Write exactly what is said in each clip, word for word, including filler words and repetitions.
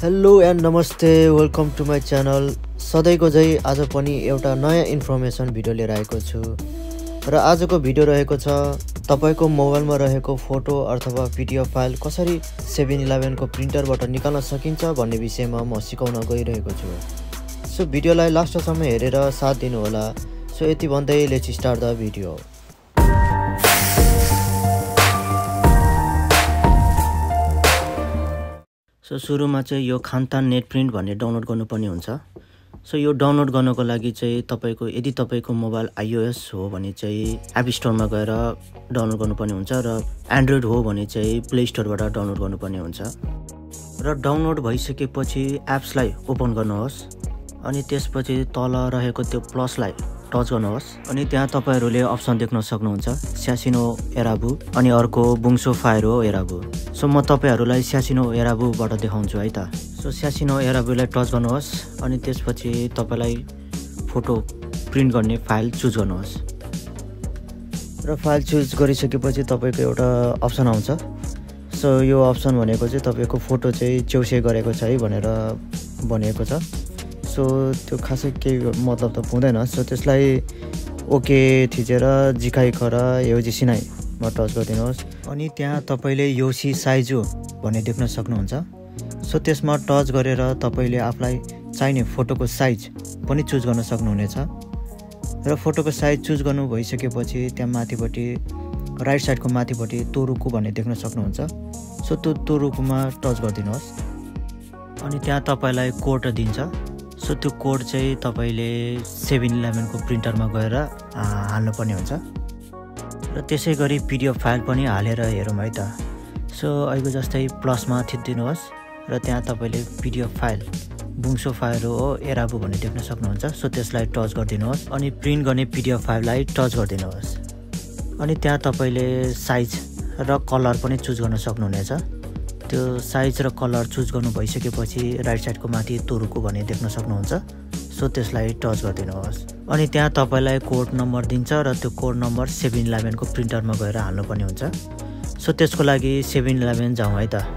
Hello and नमस्ते, welcome to my channel. सधैँको झै आज पनि एउटा नयाँ इन्फर्मेसन भिडियो लिएर आएको छु र आजको भिडियो रहेको छ तपाईको मोबाइलमा रहेको फोटो अथवा पिडिएफ फाइल कसरी सेभेन इलेभेन को प्रिन्टरबाट निकाल्न सकिन्छ भन्ने विषयमा म सिकाउन गइरहेको छु। सो भिडियोलाई लास्टसम्म हेरेर साथ दिनु होला। सो यति भन्दै let's start the video. So सुरुमा चाहिँ यो खान्तान नेटप्रिन्ट भन्ने डाउनलोड गर्नुपर्ने हुन्छ। सो यो डाउनलोड गर्नको लागि चाहिँ तपाईको यदि तपाईको मोबाइल आइओएस हो भने चाहिँ एप स्टोरमा गएर डाउनलोड गर्नुपर्ने हुन्छ र एन्ड्रोइड हो भने चाहिँ प्ले स्टोरबाट डाउनलोड गर्नुपर्ने हुन्छ। र डाउनलोड भइसकेपछि एप्सलाई ओपन गर्नुहोस् अनि त्यसपछि तल रहेको त्यो प्लसलाई टच गर्नुहोस् अनि त्यहाँ तपाईहरुले अप्सन देख्न सक्नुहुन्छ, स्यासिनो एराबु अनि अर्को बुङसो फायरो एराबु। सो म तपाईहरुलाई स्यासिनो एराबुबाट देखाउँछु है त। सो स्यासिनो एराबुलाई टच गर्नुहोस् अनि त्यसपछि तपाईलाई फोटो प्रिन्ट गर्ने फाइल चुज गर्नुहोस् र फाइल चुज गरिसकेपछि तपाईको एउटा अप्सन आउँछ। सो यो अप्सन भनेको चाहिँ तपाईको फोटो चाहिँ च्याउसे गरेको छ है भनेर भनिएको छ। सो त्यो खासै केही मतलब त हुँदैन। सो त्यसलाई ओके थिचेर जिकाइ खरा योजी सिनाइ मा टच गरिदिनुहोस् अनि त्यहाँ तपाईले योसी साइजु भन्ने देख्न सक्नुहुन्छ। सो त्यसमा टच गरेर तपाईले आफुलाई चाहिने फोटोको साइज पनि चुज गर्न सक्नुहुनेछ र फोटोको साइज चुज गर्नु भइसकेपछि त्यहाँ माथिपट्टि राइट साइडको माथिपट्टि तोरुकु भन्ने देख्न सक्नुहुन्छ। सो त्यो तोरुकुमा टच गरिदिनुहोस् अनि त्यहाँ तपाईलाई कोड दिन्छ। सो त्यो कोड चाहिँ तपाईले सेभेन इलेभेन को प्रिन्टरमा गएर हाल्नु पर्ने हुन्छ र त्यसै गरी पिडिएफ फाइल पनि हालेर हेरौँ है त। सो अहिले जस्तै प्लसमा थिच्दिनुहोस् र त्यहाँ तपाईले पिडिएफ फाइल बुङसो फायरो हो एराबु भन्ने देख्न सक्नुहुन्छ। सो त्यसलाई टच गरिदिनुहोस् अनि प्रिन्ट गर्ने पिडिएफ फाइललाई टच गरिदिनुहोस् अनि त्यहाँ तपाईले साइज र कलर पनि चुज गर्न सक्नुहुनेछ। त्यो साइज र कलर चुज गर्नु भइसकेपछि राइट साइडको माथि तोरुकु भन्ने देख्न सक्नुहुन्छ। सो त्यसलाई टच गरिदिनुहोस् अनि त्यहाँ तपाईलाई कोड नम्बर दिन्छ र त्यो कोड नम्बर सेभेन इलेभेन को प्रिन्टरमा गएर हाल्नुपर्ने हुन्छ। सो त्यसको लागि सेभेन इलेभेन जाउँ है त।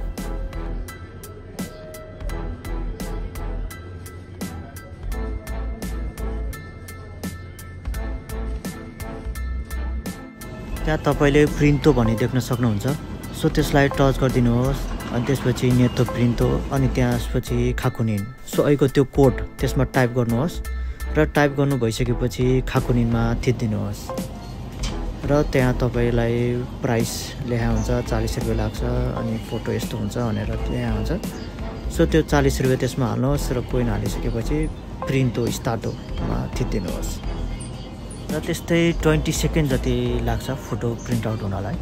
त्यहाँ तपाईले प्रिन्टो भन्ने देख्न सक्नुहुन्छ। सो त्यसलाई टच गरिदिनुहोस् अनि त्यसपछि नेतो प्रिन्टो अनि त्यसपछि खाकुनिन। सो अहिलेको त्यो कोड त्यसमा टाइप गर्नुहोस् र टाइप गर्नु भइसकेपछि खाकुनिनमा थिच्दिनुहोस् र त्यहाँ तपाईलाई प्राइस लेखा हुन्छ, चालीस रुपियाँ लाग्छ अनि फोटो यस्तो हुन्छ भनेर लेखा हुन्छ। सो त्यो चालीस रुपियाँ त्यसमा हाल्नुहोस् र कोइन हालिसकेपछि प्रिन्टो स्टार्टोमा थिच्दिनुहोस् र त्यस्तै ट्वेन्टी सेकेन्ड जति लाग्छ फोटो प्रिन्ट आउट हुनलाई।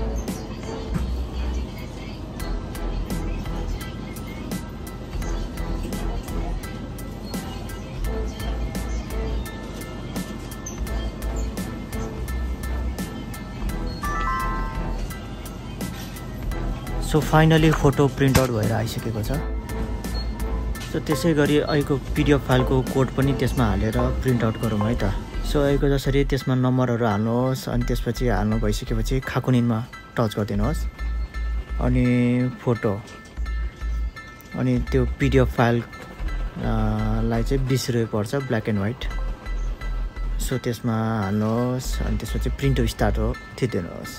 So finally photo print out भएर आइसकेको छ। सो त्यसै गरी अहिलेको पिडिएफ फाइलको कोड पनि त्यसमा हालेर प्रिन्ट आउट गरौँ है त। सो अहिलेको जसरी त्यसमा नम्बरहरू हाल्नुहोस् अनि त्यसपछि हाल्नु भइसकेपछि खाकुनिनमा टच गरिदिनुहोस् अनि फोटो अनि त्यो पिडिएफ फाइल लाई चाहिँ बिस रुपियाँ पर्छ, ब्ल्याक एन्ड व्हाइट। सो त्यसमा हाल्नुहोस् अनि त्यसपछि प्रिन्ट स्टार्ट हो थिच्दिनुहोस्।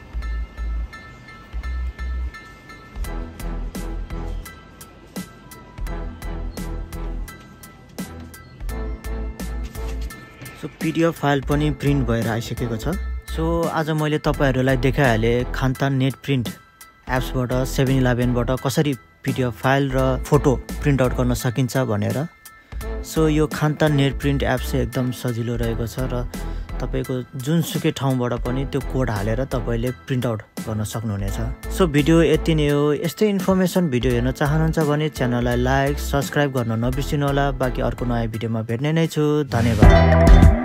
सो पिडिएफ फाइल पनि प्रिन्ट भएर आइसकेको छ। सो आज मैले तपाईहरुलाई देखाइहालेँ खान्तान नेटप्रिन्ट एप्सबाट सेभेन इलेभेनबाट कसरी पिडिएफ फाइल र फोटो प्रिन्ट आउट गर्न सकिन्छ भनेर। सो यो खान्तान नेटप्रिन्ट एप चाहिँ एकदम सजिलो रहेको छ र तपाईको जुनसुकै ठाउँबाट पनि त्यो कोड हालेर तपाईले प्रिन्ट आउट गर्न सक्नुहुनेछ। सो भिडियो यति नै हो। यस्तै इन्फर्मेसन भिडियो हेर्न चाहनुहुन्छ भने च्यानललाई लाइक सब्स्क्राइब गर्न नबिर्सिनु होला। बाँकी अर्को नयाँ भिडियोमा भेट्ने नै छु। धन्यवाद।